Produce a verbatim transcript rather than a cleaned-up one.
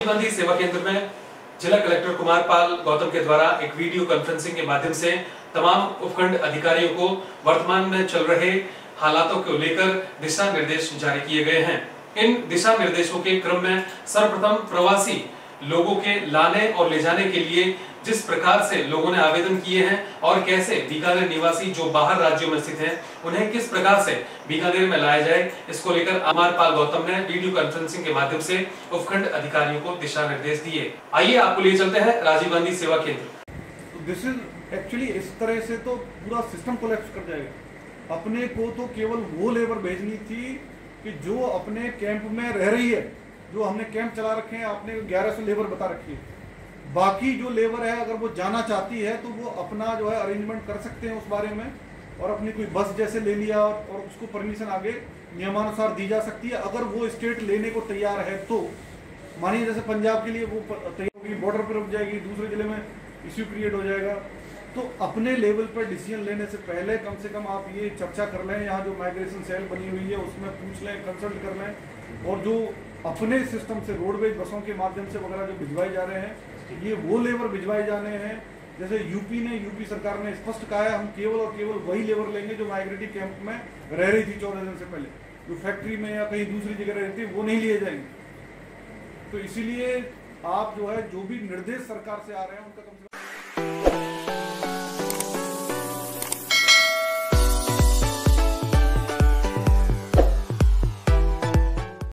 गांधी सेवा केंद्र में जिला कलेक्टर कुमार पाल गौतम के द्वारा एक वीडियो कॉन्फ्रेंसिंग के माध्यम से तमाम उपखंड अधिकारियों को वर्तमान में चल रहे हालातों को लेकर दिशा निर्देश जारी किए गए हैं। इन दिशा निर्देशों के क्रम में सर्वप्रथम प्रवासी लोगों के लाने और ले जाने के लिए जिस प्रकार से लोगों ने आवेदन किए हैं और कैसे बीकानेर निवासी जो बाहर राज्यों में स्थित हैं उन्हें किस प्रकार से बीकानेर में लाया जाए, इसको लेकर कुमार पाल गौतम ने वीडियो कॉन्फ्रेंसिंग के माध्यम से उपखंड अधिकारियों को दिशा निर्देश दिए। आइए आपको ले चलते हैं राजीव गांधी सेवा केंद्र। दिस इज एक्चुअली इस तरह से तो पूरा सिस्टम कोलैप्स कर जाएगा। अपने को तो केवल वो लेबर भेजनी थी कि जो अपने कैंप में रह रही है, जो हमने कैंप चला रखे हैं, आपने ग्यारह सौ लेबर बता रखी है। बाकी जो लेबर है अगर वो जाना चाहती है तो वो अपना जो है अरेंजमेंट कर सकते हैं उस बारे में, और अपनी कोई बस जैसे ले लिया और उसको परमिशन आगे नियमानुसार दी जा सकती है। अगर वो स्टेट लेने को तैयार है तो मानिए जैसे पंजाब के लिए वो तैयार होगी, बॉर्डर पर रुक जाएगी, दूसरे जिले में इश्यू क्रिएट हो जाएगा। तो अपने लेवल पर डिसीजन लेने से पहले कम से कम आप ये चर्चा कर लें, यहाँ जो माइग्रेशन सेल बनी हुई है उसमें पूछ लें, कंसल्ट कर लें, और जो अपने सिस्टम से रोडवेज बसों के माध्यम से वगैरह जो भिजवाए जा रहे हैं ये वो लेबर भिजवाए जाने हैं। जैसे यूपी ने यूपी सरकार ने स्पष्ट कहा है हम केवल और केवल वही लेबर लेंगे जो माइग्रेटिव कैंप में रह रही थी चौदह दिन से पहले, जो फैक्ट्री में या कहीं दूसरी जगह रहती है वो नहीं लिए जाएंगे। तो इसीलिए आप जो है जो भी निर्देश सरकार से आ रहे हैं उनका कम से कम